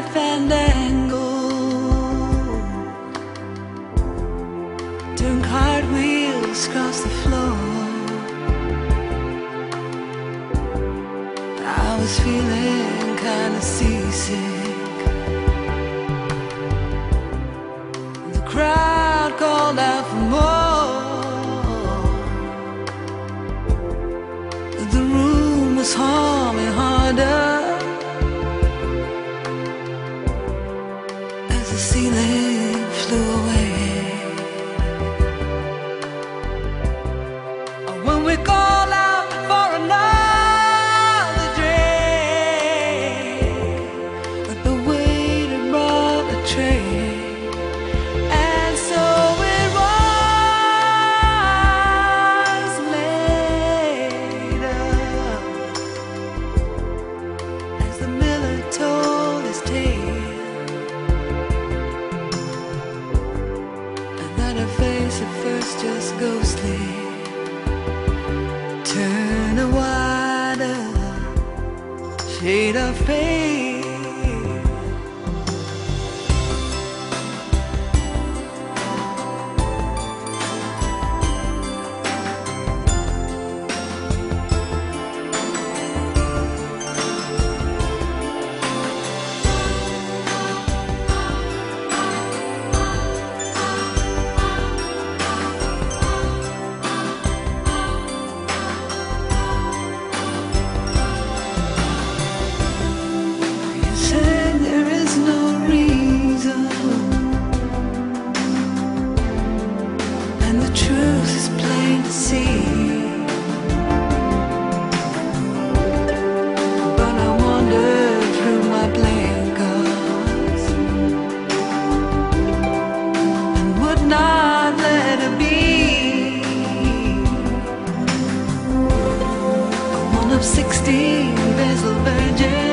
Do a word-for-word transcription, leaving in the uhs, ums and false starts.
fandango, doing cartwheels across the floor. I was feeling kinda seasick. The crowd called out for more. The room was humming harder as the ceiling flew away. When we call out for another drink, but the waiter brought a tray, and so it was later as the miller told his tale, and that her face at first just ghostly turn a wider shade of pale. Sixteen bezel virgin